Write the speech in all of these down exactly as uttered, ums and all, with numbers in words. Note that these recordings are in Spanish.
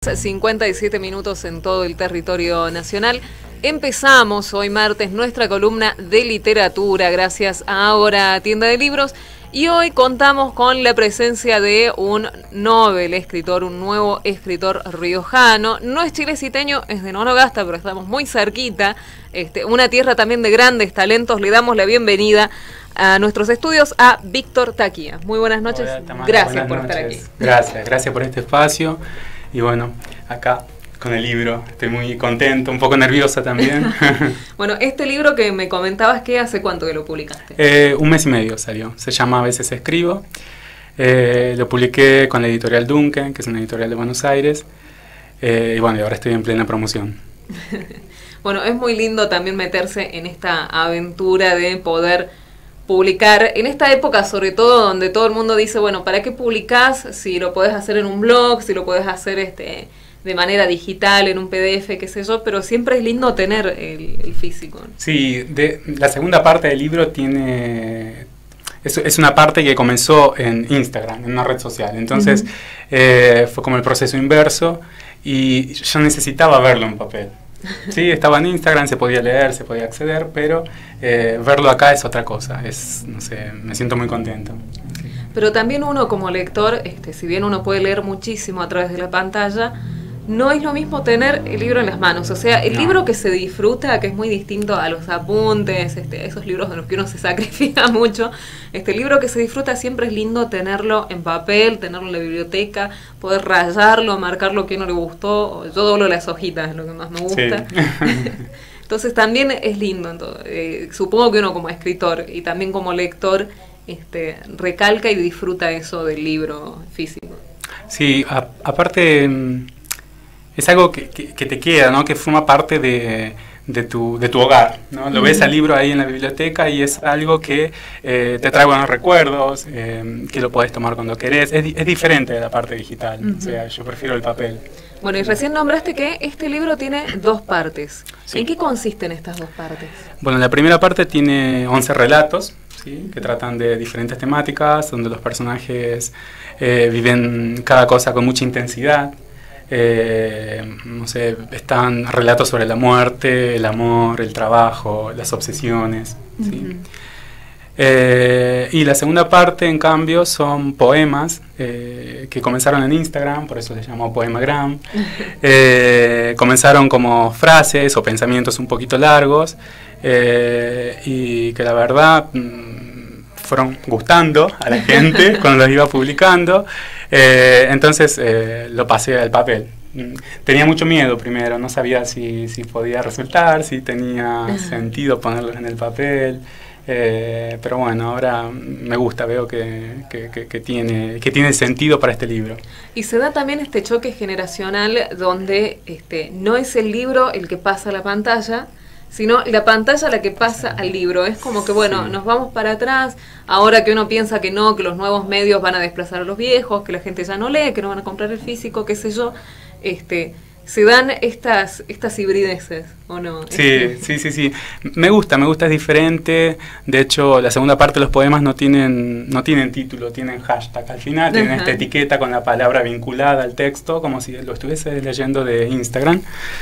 cincuenta y siete minutos en todo el territorio nacional. Empezamos hoy martes nuestra columna de literatura gracias a Ahora Tienda de Libros y hoy contamos con la presencia de un novel escritor, un nuevo escritor riojano. No es chileciteño, es de Nonogasta, pero estamos muy cerquita. Este, una tierra también de grandes talentos. Le damos la bienvenida a nuestros estudios a Víctor Taquía. Muy buenas noches. Hola, Tamara, gracias buenas por noches. estar aquí. Gracias, gracias por este espacio. Y bueno, acá con el libro, estoy muy contento, un poco nerviosa también. Bueno, este libro que me comentabas, que ¿hace cuánto que lo publicaste? Eh, un mes y medio salió, se llama A veces escribo. Eh, lo publiqué con la editorial Duncan, que es una editorial de Buenos Aires. Eh, y bueno, y ahora estoy en plena promoción. Bueno, es muy lindo también meterse en esta aventura de poder publicar, en esta época sobre todo donde todo el mundo dice, bueno, ¿para qué publicás si lo podés hacer en un blog, si lo podés hacer este de manera digital, en un P D F, qué sé yo, pero siempre es lindo tener el, el físico? Sí, de, la segunda parte del libro tiene... Es, es una parte que comenzó en Instagram, en una red social, entonces uh-huh. eh, fue como el proceso inverso y yo necesitaba verlo en papel. Sí, estaba en Instagram, se podía leer, se podía acceder, pero eh, verlo acá es otra cosa, es, no sé, me siento muy contento. Sí. Pero también uno como lector, este, si bien uno puede leer muchísimo a través de la pantalla, no es lo mismo tener el libro en las manos, o sea, el no. libro que se disfruta, que es muy distinto a los apuntes, este, esos libros de los que uno se sacrifica mucho, este el libro que se disfruta siempre es lindo tenerlo en papel, tenerlo en la biblioteca, poder rayarlo, marcar lo que no le gustó. Yo doblo las hojitas, es lo que más me gusta. Sí. Entonces también es lindo, entonces, eh, supongo que uno como escritor y también como lector este, recalca y disfruta eso del libro físico. Sí, a, aparte... es algo que, que, que te queda, ¿no? Que forma parte de, de, tu, de tu hogar, ¿no? Lo uh-huh. ves al libro ahí en la biblioteca y es algo que eh, te trae buenos recuerdos, eh, que lo podés tomar cuando querés. Es, es diferente de la parte digital, uh-huh. o sea, yo prefiero el papel. Bueno, y recién nombraste que este libro tiene dos partes. Sí. ¿En qué consisten estas dos partes? Bueno, la primera parte tiene once relatos, ¿sí? Que tratan de diferentes temáticas, donde los personajes eh, viven cada cosa con mucha intensidad. Eh, no sé, están relatos sobre la muerte, el amor, el trabajo, las obsesiones, ¿sí? Uh-huh. eh, y la segunda parte, en cambio, son poemas eh, que comenzaron en Instagram, por eso les llamo Poemagram. Uh-huh. eh, comenzaron como frases o pensamientos un poquito largos eh, y que la verdad mmm, fueron gustando a la gente cuando los iba publicando. Eh, entonces eh, lo pasé al papel. Tenía mucho miedo primero, no sabía si, si podía resultar, si tenía uh-huh. sentido ponerlos en el papel, eh, pero bueno, ahora me gusta, veo que, que, que, que, tiene, que tiene sentido para este libro. Y se da también este choque generacional donde este, no es el libro el que pasa a la pantalla, sino la pantalla la que pasa al libro. Es como que, bueno, sí. nos vamos para atrás, ahora que uno piensa que no, que los nuevos medios van a desplazar a los viejos, que la gente ya no lee, que no van a comprar el físico, qué sé yo, este, se dan estas estas hibrideces, ¿o no? Sí, este, sí, sí, sí. Me gusta, me gusta, es diferente. De hecho, la segunda parte de los poemas no tienen no tienen título, tienen hashtag al final, tienen uh-huh. esta etiqueta con la palabra vinculada al texto, como si lo estuviese leyendo de Instagram.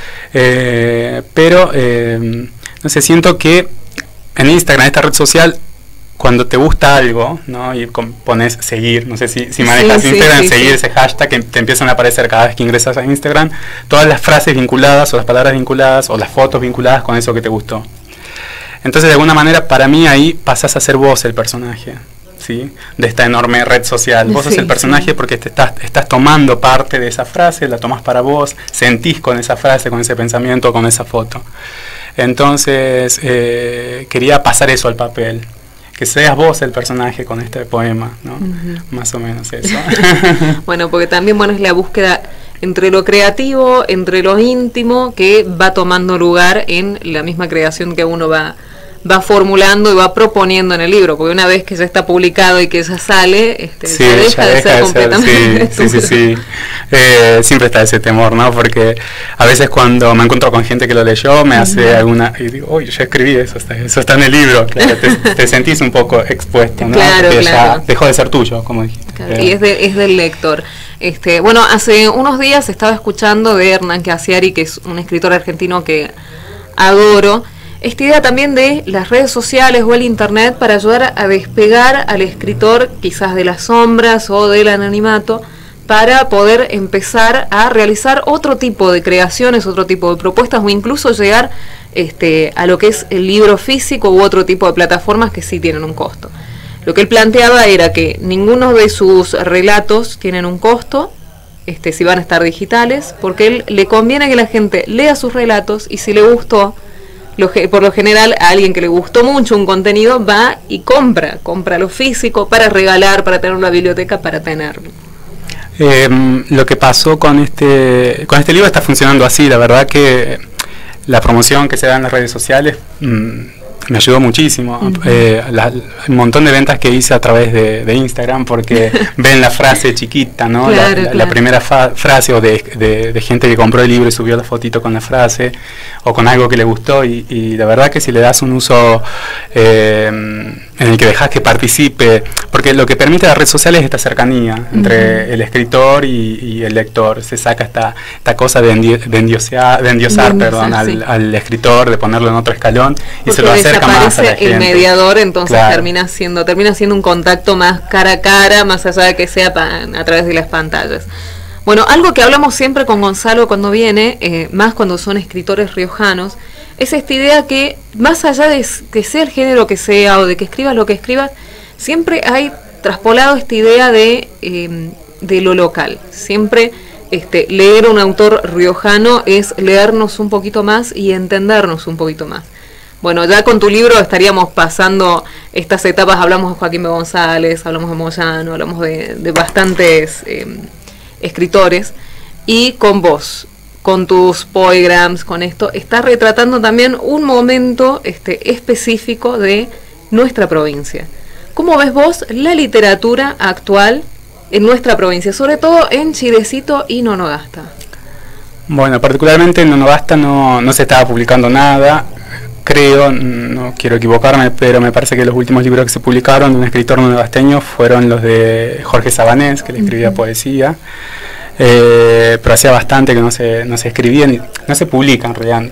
Eh, pero, eh, no sé, siento que en Instagram, esta red social, cuando te gusta algo, ¿no? Y pones seguir, no sé si, si manejas sí, Instagram, sí, sí, seguir sí. ese hashtag que te empiezan a aparecer cada vez que ingresas a Instagram, todas las frases vinculadas o las palabras vinculadas o las fotos vinculadas con eso que te gustó. Entonces, de alguna manera, para mí ahí pasás a ser vos el personaje, ¿sí? De esta enorme red social. Vos sí, sos el personaje sí. porque te estás, estás tomando parte de esa frase, la tomás para vos, sentís con esa frase, con ese pensamiento, con esa foto. Entonces, eh, quería pasar eso al papel. Que seas vos el personaje con este poema, ¿no? Uh-huh. Más o menos eso. Bueno, porque también, bueno, es la búsqueda entre lo creativo, entre lo íntimo, que va tomando lugar en la misma creación que uno va va formulando y va proponiendo en el libro, porque una vez que ya está publicado y que ya sale, este, sí, ya deja ya de deja ser de completamente ser, sí, sí, sí, sí. Eh, siempre está ese temor, ¿no? Porque a veces cuando me encuentro con gente que lo leyó, me uh-huh. hace alguna, y digo, uy, yo escribí eso, está, eso está en el libro, claro, te, te sentís un poco expuesto, ¿no? Claro, porque claro. ya dejó de ser tuyo, como dijiste. Claro, y es, de, es del lector. Este, bueno, hace unos días estaba escuchando de Hernán Casiari, que es un escritor argentino que adoro, esta idea también de las redes sociales o el internet para ayudar a despegar al escritor quizás de las sombras o del anonimato, para poder empezar a realizar otro tipo de creaciones, otro tipo de propuestas, o incluso llegar este, a lo que es el libro físico u otro tipo de plataformas que sí tienen un costo. Lo que él planteaba era que ninguno de sus relatos tienen un costo, este, si van a estar digitales, porque él le conviene que la gente lea sus relatos, y si le gustó, lo, por lo general a alguien que le gustó mucho un contenido va y compra, compra lo físico para regalar, para tener una biblioteca, para tenerlo. Eh, lo que pasó con este con este libro está funcionando así. La verdad que la promoción que se da en las redes sociales mmm, me ayudó muchísimo. Uh-huh. eh, la, un montón de ventas que hice a través de, de Instagram, porque ven la frase chiquita, ¿no? Claro, la, la, claro. la primera fa- frase o de, de, de gente que compró el libro y subió la fotito con la frase o con algo que le gustó, y, y la verdad que si le das un uso eh, en el que dejas que participe, porque lo que permite la red social es esta cercanía entre uh-huh. el escritor y, y el lector. Se saca esta, esta cosa de, endio, de, endiosar, de endiosar Endiosar, perdón, sí. al, al escritor, de ponerlo en otro escalón, y porque se lo acerca más a la gente. El mediador, entonces claro. termina siendo termina siendo un contacto más cara a cara, más allá de que sea pa, a través de las pantallas. Bueno, algo que hablamos siempre con Gonzalo cuando viene, eh, más cuando son escritores riojanos, es esta idea que más allá de que sea el género que sea o de que escribas lo que escribas, siempre hay traspolado esta idea de, eh, de lo local. Siempre este, leer un autor riojano es leernos un poquito más y entendernos un poquito más. Bueno, ya con tu libro estaríamos pasando estas etapas. Hablamos de Joaquín B. González, hablamos de Moyano, hablamos de, de bastantes eh, escritores, y con vos, con tus poegrams, con esto, estás retratando también un momento este, específico de nuestra provincia. ¿Cómo ves vos la literatura actual en nuestra provincia, sobre todo en Chilecito y Nonogasta? Bueno, particularmente en Nonogasta no, no se estaba publicando nada. Creo, no quiero equivocarme, pero me parece que los últimos libros que se publicaron de un escritor nonogasteño fueron los de Jorge Sabanés, que le escribía uh-huh. poesía, eh, pero hacía bastante que no se, no se escribía, ni, no se publica en realidad.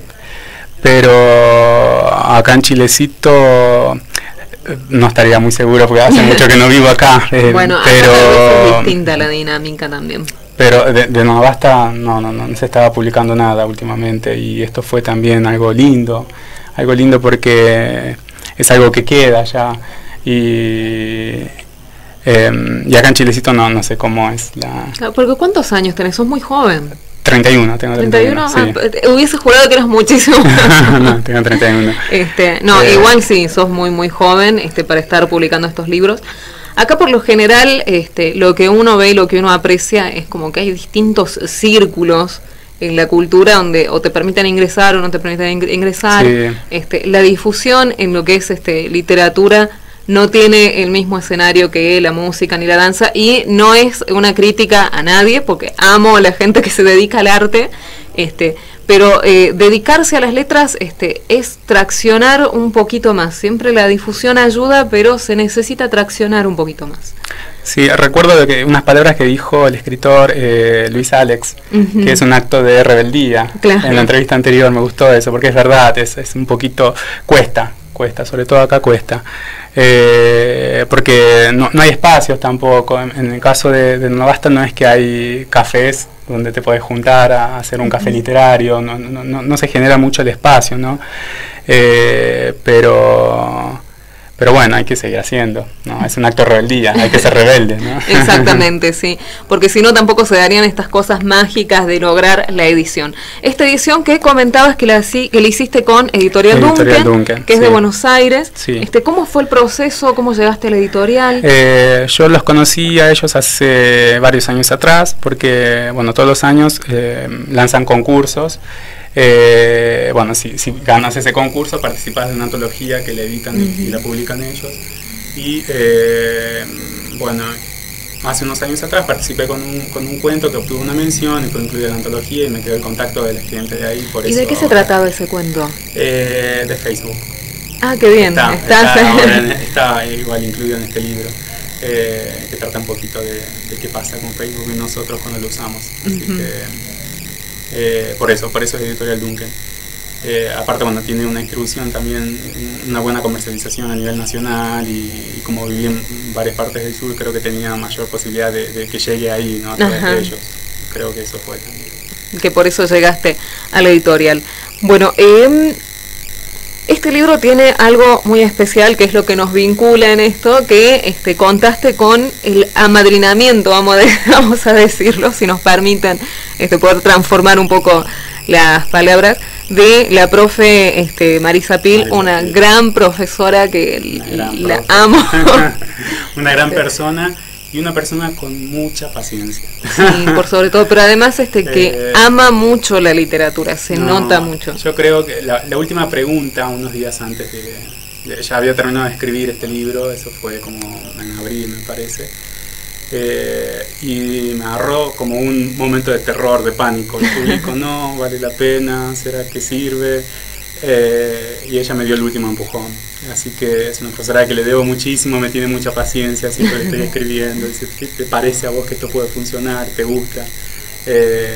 Pero acá en Chilecito no estaría muy seguro, porque hace mucho que no vivo acá. Eh, bueno, pero acá es distinta la dinámica también. Pero de, de Nonogasta no, no, no, no se estaba publicando nada últimamente, y esto fue también algo lindo. Algo lindo porque es algo que queda ya, y, eh, y acá en Chilecito no, no sé cómo es la... Claro, porque ¿cuántos años tenés? Sos muy joven. treinta y uno, tengo treinta y uno. ¿treinta y uno? Sí. Ah, hubiese jurado que eras muchísimo. No, tengo treinta y uno. Este, no, eh, igual sí, sos muy muy joven este, para estar publicando estos libros. Acá por lo general este, lo que uno ve y lo que uno aprecia es como que hay distintos círculos en la cultura donde o te permiten ingresar o no te permiten ingresar. Sí. Este, la difusión en lo que es este, literatura no tiene el mismo escenario que la música ni la danza, y no es una crítica a nadie, porque amo a la gente que se dedica al arte, este, pero eh, dedicarse a las letras este, es traccionar un poquito más. Siempre la difusión ayuda, pero se necesita traccionar un poquito más. Sí, recuerdo de que unas palabras que dijo el escritor eh, Luis Alex, uh-huh. que es un acto de rebeldía. Claro. En la entrevista anterior me gustó eso, porque es verdad, es, es un poquito, cuesta, cuesta, sobre todo acá cuesta, eh, porque no, no hay espacios tampoco. En, en el caso de, de Nonogasta no es que hay cafés donde te puedes juntar a hacer un café uh-huh. literario, no, no, no, no se genera mucho el espacio, ¿no? Eh, pero... Pero bueno, hay que seguir haciendo, ¿no? Es un acto de rebeldía, hay que ser rebelde, ¿no? Exactamente, sí, porque si no tampoco se darían estas cosas mágicas de lograr la edición. Esta edición que comentabas que la, que la hiciste con Editorial, Editorial Duncan, Duncan, que es sí. de Buenos Aires. Sí. Este, ¿cómo fue el proceso? ¿Cómo llegaste a la editorial? Eh, yo los conocí a ellos hace varios años atrás, porque, bueno, todos los años eh, lanzan concursos. Eh, bueno, si, si ganas ese concurso, participas de una antología que la editan uh-huh. y la publican ellos. Y eh, bueno, hace unos años atrás participé con un, con un cuento que obtuvo una mención y fue incluido en la antología, y me quedó el contacto del estudiante de ahí. Por ¿Y eso, de qué se trataba ese cuento? Eh, de Facebook. Ah, qué bien. Está, está, ahora en, está igual incluido en este libro. eh, que trata un poquito de, de qué pasa con Facebook y nosotros cuando lo usamos. Así uh-huh. que, eh, por eso, por eso es Editorial Duncan. Eh, aparte, bueno, tiene una distribución también, una buena comercialización a nivel nacional y, y como viví en varias partes del sur, creo que tenía mayor posibilidad de, de que llegue ahí, ¿no? A través Ajá. de ellos. Creo que eso fue también. Que por eso llegaste a la editorial. Bueno, eh, este libro tiene algo muy especial, que es lo que nos vincula en esto, que este, contaste con el amadrinamiento, vamos, de, vamos a decirlo, si nos permiten este, poder transformar un poco las palabras, de la profe este, Marisa Pil, Marisa una Pil. gran profesora que gran la profe. amo. Una gran persona y una persona con mucha paciencia. Sí, por sobre todo, pero además este que eh, ama mucho la literatura, se no, nota mucho. Yo creo que la, la última pregunta, unos días antes de, de... Ya había terminado de escribir este libro, eso fue como en abril, me parece. Eh, y me agarró como un momento de terror, de pánico. El público, no, vale la pena, ¿será que sirve? Eh, y ella me dio el último empujón. Así que es una profesora que le debo muchísimo, me tiene mucha paciencia, siempre le estoy escribiendo. Dice, ¿qué te parece a vos que esto puede funcionar? ¿Te gusta? Eh,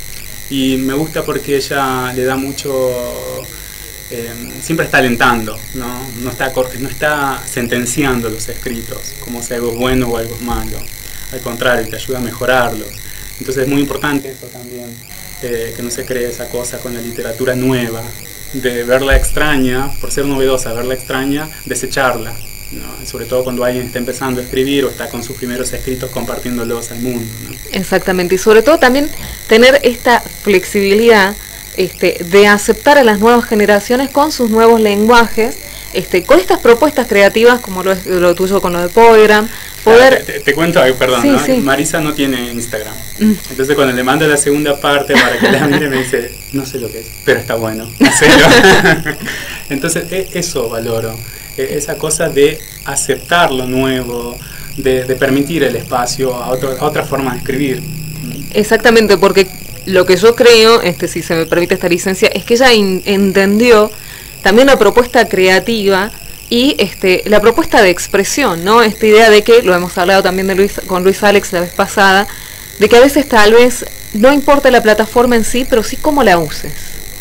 y me gusta porque ella le da mucho... Eh, siempre está alentando, ¿no? No está, no está sentenciando los escritos, como si algo es bueno o algo es malo. Al contrario, te ayuda a mejorarlos. Entonces es muy importante eso también, eh, que no se cree esa cosa con la literatura nueva, de verla extraña, por ser novedosa, verla extraña, desecharla, ¿no? Sobre todo cuando alguien está empezando a escribir o está con sus primeros escritos compartiéndolos al mundo, ¿no? Exactamente, y sobre todo también tener esta flexibilidad Este, de aceptar a las nuevas generaciones con sus nuevos lenguajes, este, con estas propuestas creativas como lo, es, lo tuyo con lo de Poegram, poder... Ah, te, te, te cuento algo, perdón, sí, ¿no? Sí. Marisa no tiene Instagram, mm. entonces cuando le mando la segunda parte para que la mire me dice, no sé lo que es, pero está bueno, hacelo. Entonces eso valoro, esa cosa de aceptar lo nuevo, de, de permitir el espacio a, otro, a otra forma de escribir. Exactamente, porque lo que yo creo, este, si se me permite esta licencia, es que ella in, entendió también la propuesta creativa y este, la propuesta de expresión, ¿no? Esta idea de que, lo hemos hablado también de Luis, con Luis Alex la vez pasada, de que a veces tal vez no importa la plataforma en sí, pero sí cómo la uses.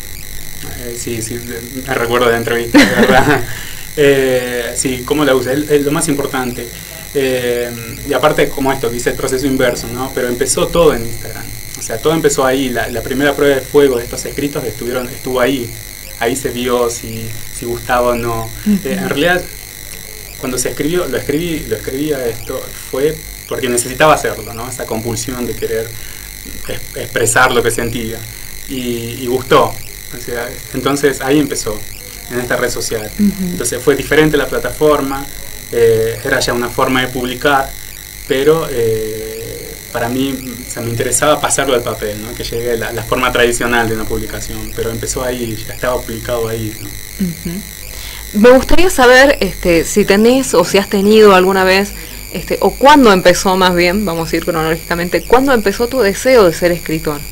Eh, sí, sí, me recuerdo de la entrevista, de verdad. eh, sí, cómo la uses, es, es lo más importante. Eh, y aparte, como esto, dice el proceso inverso, ¿no? Pero empezó todo en Instagram. O sea, todo empezó ahí, la, la primera prueba de fuego de estos escritos estuvieron, estuvo ahí, ahí se vio si, si gustaba o no. Uh-huh. Eh, en realidad, cuando se escribió, lo escribí, lo escribía esto, fue porque necesitaba hacerlo, ¿no? Esa compulsión de querer es, expresar lo que sentía. Y, y gustó. O sea, entonces ahí empezó, en esta red social. Uh-huh. Entonces fue diferente la plataforma, eh, era ya una forma de publicar, pero... Eh, para mí, o sea, me interesaba pasarlo al papel, ¿no? Que llegue la, la forma tradicional de una publicación, pero empezó ahí, ya estaba publicado ahí, ¿no? Uh-huh. Me gustaría saber este, si tenés o si has tenido alguna vez, este, o cuándo empezó más bien, vamos a ir cronológicamente, ¿cuándo empezó tu deseo de ser escritor?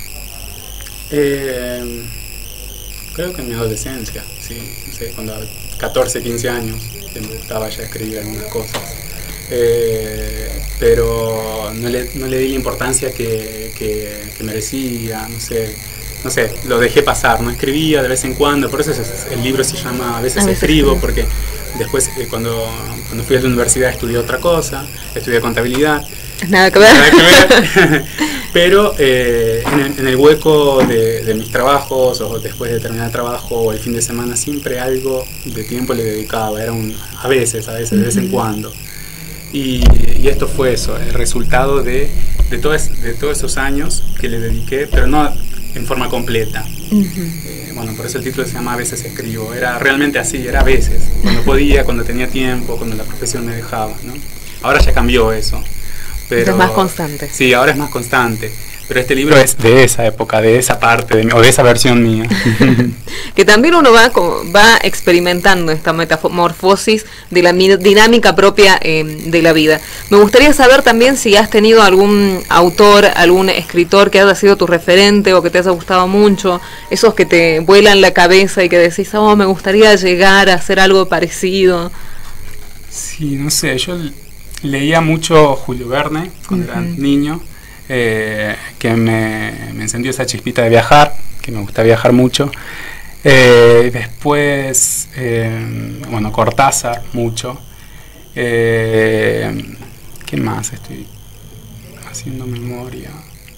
Eh, creo que en mi adolescencia, sí, no sé, cuando catorce, quince años, que me gustaba ya escribir algunas cosas. Eh, pero no le, no le di la importancia que, que, que merecía, no sé, no sé, lo dejé pasar, no escribía de vez en cuando, por eso es, el libro se llama A veces, a veces escribo, porque después eh, cuando, cuando fui a la universidad estudié otra cosa, estudié contabilidad. Nada que ver. Nada que ver. Pero eh, en, el, en el hueco de, de mis trabajos, o después de terminar el trabajo, o el fin de semana, siempre algo de tiempo le dedicaba, era un, a veces, a veces, de vez en cuando. Y, y esto fue eso, el resultado de, de, todo es, de todos esos años que le dediqué, pero no en forma completa. Uh-huh. eh, bueno, por eso el título se llama A veces escribo. Era realmente así, era a veces, cuando podía, cuando tenía tiempo, cuando la profesión me dejaba, ¿no? Ahora ya cambió eso. Pero, es más constante. Sí, ahora es más constante. Pero este libro es de esa época, de esa parte, de mi, o de esa versión mía. Que también uno va va experimentando esta metamorfosis de la dinámica propia eh, de la vida. Me gustaría saber también si has tenido algún autor, algún escritor que haya sido tu referente o que te haya gustado mucho, esos que te vuelan la cabeza y que decís, oh, me gustaría llegar a hacer algo parecido. Sí, no sé, yo... leía mucho Julio Verne cuando uh-huh. era niño, eh, que me, me encendió esa chispita de viajar, que me gusta viajar mucho. Eh, después, eh, bueno, Cortázar, mucho. Eh, ¿Qué más estoy haciendo memoria?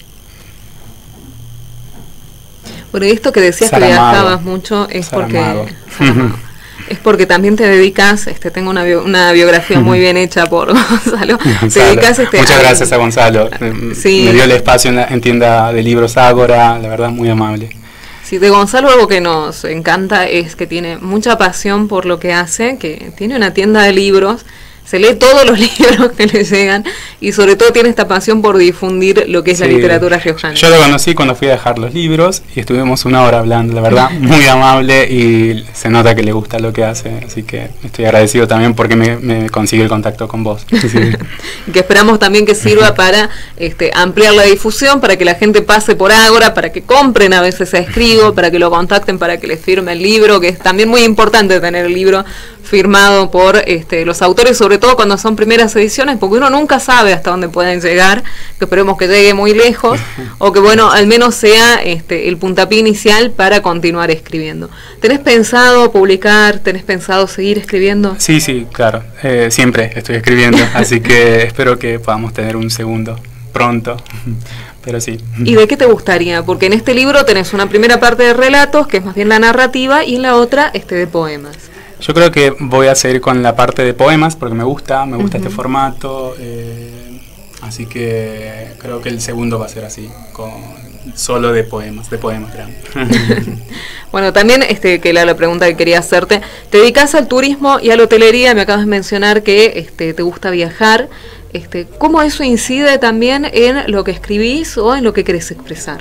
Bueno, y esto que decías Saramago. Que viajabas mucho es Saramago. porque es porque también te dedicas, este, tengo una, bio, una biografía muy bien hecha por Gonzalo. Gonzalo. Te dedicas, este, Muchas a, gracias a Gonzalo. Sí. Me dio el espacio en, la, en tienda de libros Ágora, la verdad muy amable. Sí, de Gonzalo algo que nos encanta es que tiene mucha pasión por lo que hace, que tiene una tienda de libros, se lee todos los libros que le llegan y sobre todo tiene esta pasión por difundir lo que es sí. la literatura riojana. Yo lo conocí cuando fui a dejar los libros y estuvimos una hora hablando, la verdad, muy amable y se nota que le gusta lo que hace, así que estoy agradecido también porque me, me consiguió el contacto con vos. Sí. Y que esperamos también que sirva para este, ampliar la difusión, para que la gente pase por Ágora, para que compren a veces a Escribo, para que lo contacten, para que les firme el libro, que es también muy importante tener el libro firmado por este, los autores, sobre todo cuando son primeras ediciones, porque uno nunca sabe hasta dónde pueden llegar, que esperemos que llegue muy lejos, o que bueno, al menos sea este, el puntapié inicial para continuar escribiendo. ¿Tenés pensado publicar? ¿Tenés pensado seguir escribiendo? Sí, sí, claro, eh, siempre estoy escribiendo, así que espero que podamos tener un segundo pronto. Pero sí. ¿Y de qué te gustaría? Porque en este libro tenés una primera parte de relatos, que es más bien la narrativa, y en la otra este de poemas. Yo creo que voy a seguir con la parte de poemas porque me gusta, me gusta uh-huh. este formato, eh, así que creo que el segundo va a ser así, con solo de poemas, de poemas grandes. Bueno, también este, que la, la pregunta que quería hacerte, te dedicas al turismo y a la hotelería, me acabas de mencionar que este, te gusta viajar, este, ¿cómo eso incide también en lo que escribís o en lo que querés expresar?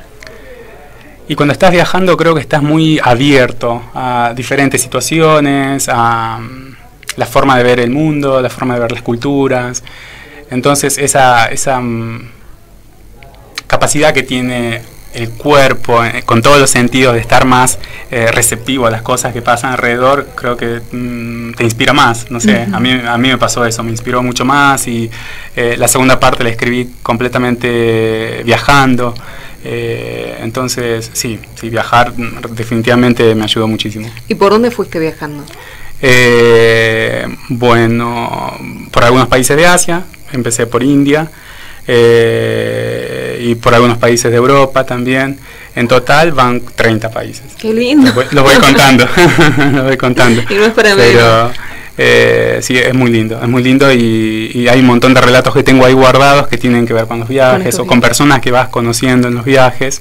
Y cuando estás viajando creo que estás muy abierto a diferentes situaciones, a um, la forma de ver el mundo, la forma de ver las culturas. Entonces esa, esa um, capacidad que tiene el cuerpo, eh, con todos los sentidos, de estar más eh, receptivo a las cosas que pasan alrededor, creo que mm, te inspira más. No sé, uh-huh. a mí, a mí me pasó eso, me inspiró mucho más y eh, la segunda parte la escribí completamente viajando. Eh, entonces, sí, sí, viajar definitivamente me ayudó muchísimo. ¿Y por dónde fuiste viajando? Eh, bueno, por algunos países de Asia, empecé por India, eh, y por algunos países de Europa también. En total van treinta países. ¡Qué lindo! Los voy, los voy contando, los voy contando. Y no es para Pero, Eh, sí, es muy lindo, es muy lindo y, y hay un montón de relatos que tengo ahí guardados que tienen que ver con los viajes con o con personas que vas conociendo en los viajes,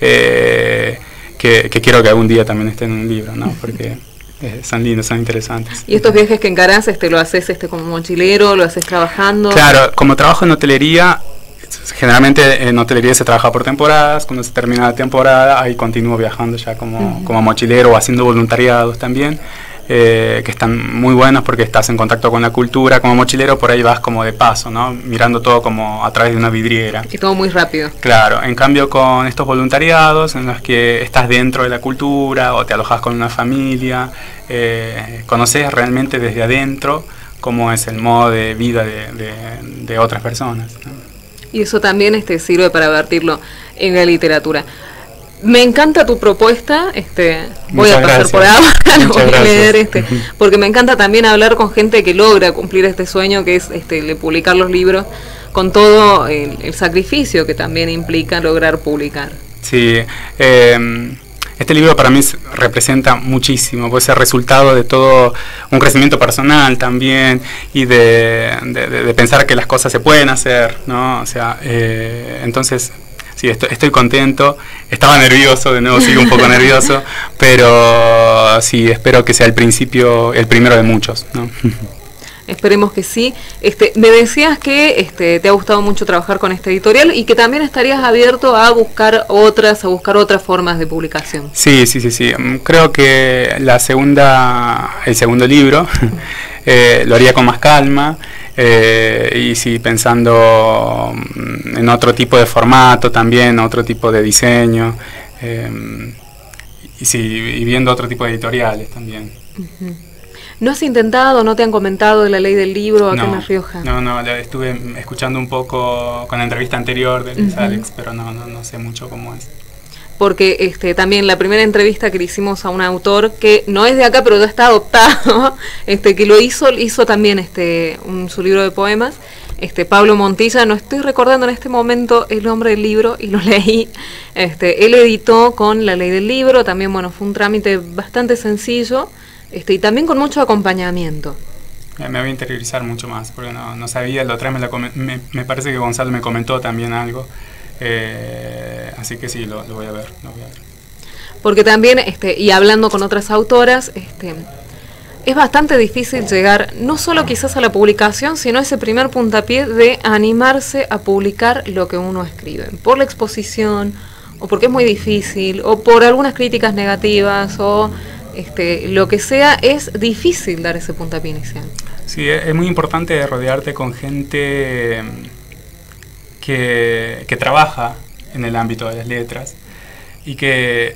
eh, que, que quiero que algún día también estén en un libro, ¿no? Porque eh, son lindos, son interesantes. ¿Y estos viajes que encarás, este, lo haces este, como mochilero, lo haces trabajando? Claro, como trabajo en hotelería, generalmente en hotelería se trabaja por temporadas, cuando se termina la temporada ahí continúo viajando ya como, uh-huh. como mochilero o haciendo voluntariados también. Eh, que están muy buenos porque estás en contacto con la cultura. Como mochilero por ahí vas como de paso, ¿no? Mirando todo como a través de una vidriera. Y todo muy rápido. Claro, en cambio con estos voluntariados en los que estás dentro de la cultura o te alojas con una familia, eh, conoces realmente desde adentro cómo es el modo de vida de, de, de otras personas, ¿no? Y eso también este, sirve para vertirlo en la literatura. Me encanta tu propuesta, este, voy Muchas a pasar gracias. por ahora, lo voy a leer, este, Uh-huh. porque me encanta también hablar con gente que logra cumplir este sueño que es este, el de publicar los libros, con todo el, el sacrificio que también implica lograr publicar. Sí, eh, este libro para mí representa muchísimo, puede ser resultado de todo un crecimiento personal también y de, de, de pensar que las cosas se pueden hacer, ¿no? O sea, eh, entonces... Sí, estoy, estoy contento, estaba nervioso, de nuevo sigo un poco nervioso, pero sí, espero que sea el principio, el primero de muchos, ¿no? Esperemos que sí. Este, me decías que este, te ha gustado mucho trabajar con este editorial y que también estarías abierto a buscar otras, a buscar otras formas de publicación. Sí, sí, sí, sí. Creo que la segunda, el segundo libro eh, lo haría con más calma. Eh, y sí, pensando en otro tipo de formato también, otro tipo de diseño, eh, y sí, y viendo otro tipo de editoriales también. Uh-huh. ¿No has intentado, no te han comentado de la ley del libro acá no, en La Rioja? No, no, estuve escuchando un poco con la entrevista anterior de Luis uh-huh. Alex, pero no, no, no sé mucho cómo es. Porque este, también la primera entrevista que le hicimos a un autor que no es de acá, pero ya está adoptado, este, que lo hizo, hizo también este, un, su libro de poemas, este, Pablo Montilla, no estoy recordando en este momento el nombre del libro y lo leí. Este, él editó con la ley del libro, también bueno, fue un trámite bastante sencillo, este, y también con mucho acompañamiento. Me voy a interiorizar mucho más, porque no, no sabía, la otra vez me, la me, me parece que Gonzalo me comentó también algo. Eh, así que sí, lo, lo voy a ver, lo voy a ver. Porque también, este, y hablando con otras autoras, este, es bastante difícil llegar no solo quizás a la publicación, sino a ese primer puntapié de animarse a publicar lo que uno escribe, por la exposición, o porque es muy difícil, o por algunas críticas negativas, o este, lo que sea, es difícil dar ese puntapié inicial. Sí, es muy importante rodearte con gente Que, que trabaja en el ámbito de las letras y que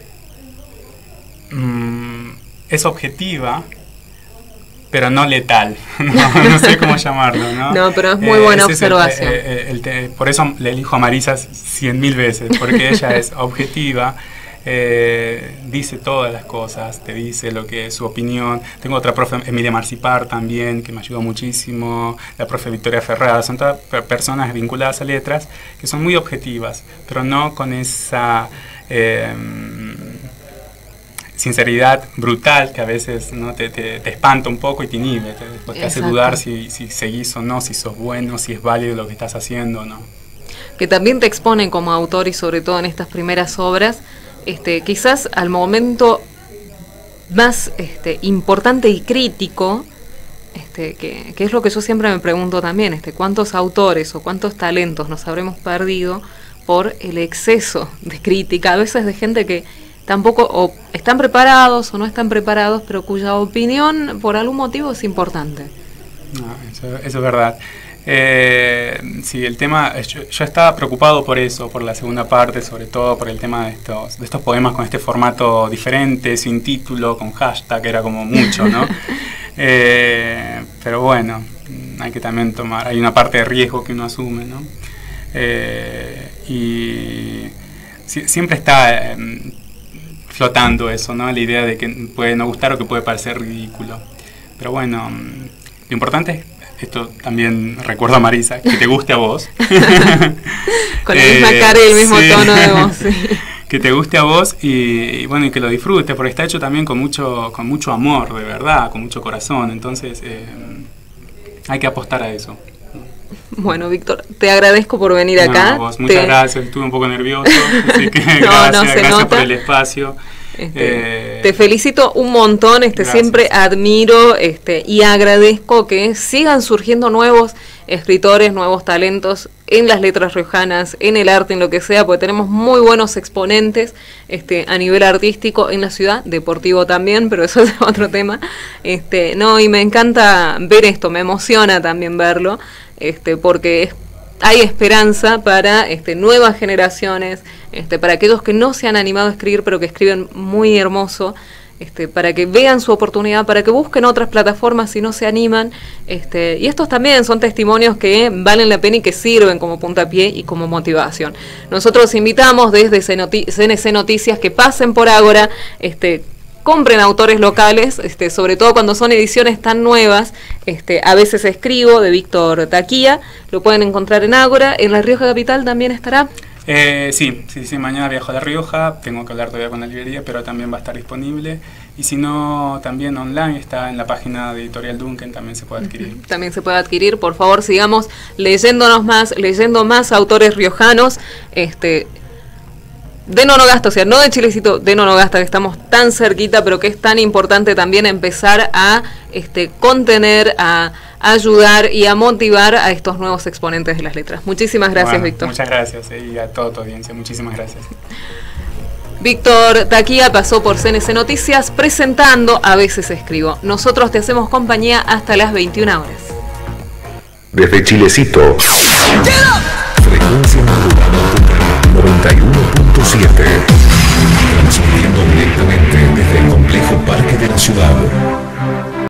mmm, es objetiva, pero no letal. no, no sé cómo llamarlo, ¿no? No, pero es muy eh, buena observación. El, el, el, el, por eso le elijo a Marisa cien mil veces, porque ella es objetiva. Eh, dice todas las cosas, te dice lo que es su opinión. Tengo otra profe, Emilia Marcipar también, que me ayudó muchísimo, la profe Victoria Ferrada, son todas personas vinculadas a letras que son muy objetivas, pero no con esa eh, sinceridad brutal que a veces no te, te, te espanta un poco y te inhibe, te, después te hace dudar si, si seguís o no, si sos bueno, si es válido lo que estás haciendo o no. Que también te exponen como autor y sobre todo en estas primeras obras, Este, quizás al momento más este, importante y crítico, este, que, que es lo que yo siempre me pregunto también, este, cuántos autores o cuántos talentos nos habremos perdido por el exceso de crítica, a veces de gente que tampoco o están preparados o no están preparados, pero cuya opinión por algún motivo es importante. No, eso, eso es verdad. Eh, sí, el tema, yo, yo estaba preocupado por eso, por la segunda parte, sobre todo por el tema de estos, de estos poemas con este formato diferente, sin título, con hashtag, era como mucho, ¿no? eh, pero bueno, hay que también tomar, hay una parte de riesgo que uno asume, ¿no? Eh, y si, siempre está eh, flotando eso, ¿no? La idea de que puede no gustar o que puede parecer ridículo. Pero bueno, lo importante es, esto también recuerdo a Marisa, que te guste a vos. Con la eh, misma cara y el mismo sí. tono de voz. Sí. Que te guste a vos y, y bueno, y que lo disfrutes, porque está hecho también con mucho, con mucho amor, de verdad, con mucho corazón. Entonces, eh, hay que apostar a eso. Bueno, Víctor, te agradezco por venir no, acá. Vos, muchas te... gracias, estuve un poco nervioso, así que no, gracias, no gracias nota. por el espacio. Este, eh, te felicito un montón, este, siempre admiro este, y agradezco que sigan surgiendo nuevos escritores, nuevos talentos en las letras riojanas, en el arte, en lo que sea, porque tenemos muy buenos exponentes este, a nivel artístico en la ciudad, deportivo también, pero eso es otro tema. Este, no, y me encanta ver esto, me emociona también verlo, este, porque es hay esperanza para este, nuevas generaciones, este, para aquellos que no se han animado a escribir, pero que escriben muy hermoso, este, para que vean su oportunidad, para que busquen otras plataformas si no se animan. Este, y estos también son testimonios que valen la pena y que sirven como puntapié y como motivación. Nosotros invitamos desde C N C Noticias que pasen por Ágora, este, compren autores locales, este, sobre todo cuando son ediciones tan nuevas. Este, a veces escribo, de Víctor Taquía, lo pueden encontrar en Ágora. ¿En La Rioja Capital también estará? Eh, sí, sí, sí, mañana viajo a La Rioja, tengo que hablar todavía con la librería, pero también va a estar disponible. Y si no, también online, está en la página de Editorial Duncan, también se puede adquirir. Uh-huh. También se puede adquirir, por favor, sigamos leyéndonos más, leyendo más autores riojanos, este... de Nonogasta, o sea, no de Chilecito, de Nonogasta, que estamos tan cerquita, pero que es tan importante también empezar a este, contener, a, a ayudar y a motivar a estos nuevos exponentes de las letras. Muchísimas gracias, bueno, Víctor. Muchas gracias, eh, y a toda tu audiencia, muchísimas gracias. Víctor Taquía pasó por C N C Noticias presentando A veces escribo. Nosotros te hacemos compañía hasta las veintiuna horas. Desde Chilecito, frecuencia modulada noventa y uno punto siete, transmitiendo directamente desde el complejo Parque de la Ciudad.